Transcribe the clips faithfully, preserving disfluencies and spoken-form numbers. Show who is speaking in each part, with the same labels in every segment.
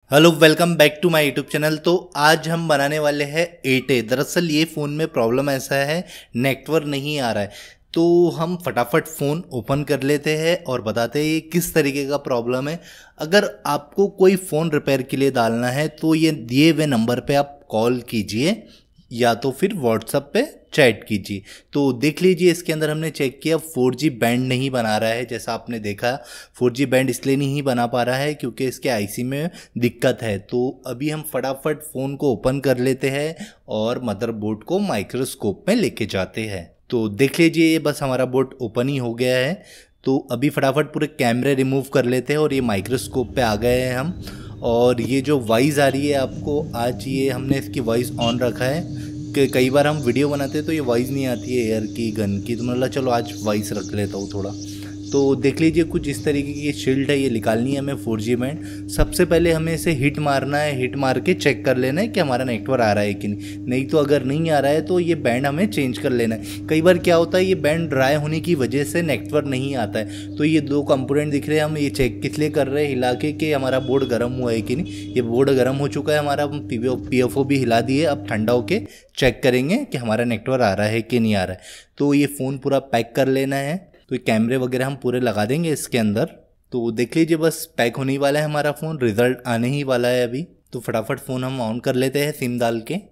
Speaker 1: Hello, welcome back to my YouTube channel. तो आज हम बनाने वाले हैं एट ए। दरअसल ये फ़ोन में प्रॉब्लम ऐसा है, नेटवर्क नहीं आ रहा है। तो हम फटाफट फ़ोन ओपन कर लेते हैं और बताते हैं ये किस तरीके का प्रॉब्लम है। अगर आपको कोई फ़ोन रिपेयर के लिए डालना है तो ये दिए हुए नंबर पे आप कॉल कीजिए या तो फिर व्हाट्सएप पे चैट कीजिए। तो देख लीजिए, इसके अंदर हमने चेक किया फोर जी बैंड नहीं बना रहा है। जैसा आपने देखा, फोर जी बैंड इसलिए नहीं बना पा रहा है क्योंकि इसके आईसी में दिक्कत है। तो अभी हम फटाफट फ़ोन को ओपन कर लेते हैं और मदरबोर्ड को माइक्रोस्कोप में लेके जाते हैं। तो देख लीजिए, ये बस हमारा बोर्ड ओपन ही हो गया है। तो अभी फटाफट पूरे कैमरे रिमूव कर लेते हैं और ये माइक्रोस्कोप पे आ गए हैं हम। और ये जो वॉइस आ रही है आपको, आज ये हमने इसकी वॉइस ऑन रखा है कि कई बार हम वीडियो बनाते हैं तो ये वॉइस नहीं आती है एयर की, गन की। तो मतलब चलो आज वॉइस रख लेता हूँ थोड़ा। तो देख लीजिए, कुछ इस तरीके की शील्ड है, ये निकालनी है हमें फोर जी बैंड। सबसे पहले हमें इसे हिट मारना है, हिट मार के चेक कर लेना है कि हमारा नेटवर्क आ रहा है कि नहीं। नहीं तो अगर नहीं आ रहा है तो ये बैंड हमें चेंज कर लेना है। कई बार क्या होता है, ये बैंड ड्राई होने की वजह से नेटवर्क नहीं आता है। तो ये दो कंपोनेंट दिख रहे हैं, हम ये चेक किस लिए कर रहे हैं, हिला के कि हमारा बोर्ड गर्म हुआ है कि नहीं। ये बोर्ड गर्म हो चुका है हमारा, हम पी एफ ओ भी हिला दिए। अब ठंडा होके चेक करेंगे कि हमारा नेटवर्क आ रहा है कि नहीं आ रहा है। तो ये फ़ोन पूरा पैक कर लेना है। तो कैमरे वगैरह हम पूरे लगा देंगे इसके अंदर। तो देख लीजिए, बस पैक होने ही वाला है हमारा फ़ोन, रिज़ल्ट आने ही वाला है अभी। तो फटाफट फ़ोन हम ऑन कर लेते हैं सिम डाल के।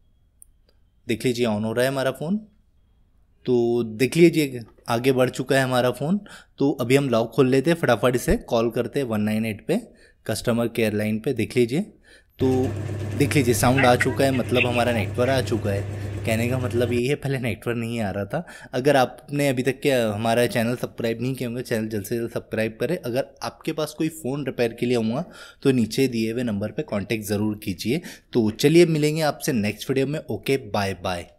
Speaker 1: देख लीजिए, ऑन हो रहा है हमारा फ़ोन। तो देख लीजिए, आगे बढ़ चुका है हमारा फ़ोन। तो अभी हम लॉक खोल लेते हैं, फटाफट इसे कॉल करते हैं वन नाइन एट पे, कस्टमर केयर लाइन पे। देख लीजिए, तो देख लीजिए साउंड आ चुका है, मतलब हमारा नेटवर्क आ चुका है। कहने का मतलब ये है, पहले नेटवर्क नहीं आ रहा था। अगर आपने अभी तक के हमारा चैनल सब्सक्राइब नहीं किया होंगे, चैनल जल्द से जल्द सब्सक्राइब करें। अगर आपके पास कोई फ़ोन रिपेयर के लिए होगा तो नीचे दिए हुए नंबर पर कॉन्टैक्ट ज़रूर कीजिए। तो चलिए मिलेंगे आपसे नेक्स्ट वीडियो में। Okay, bye bye.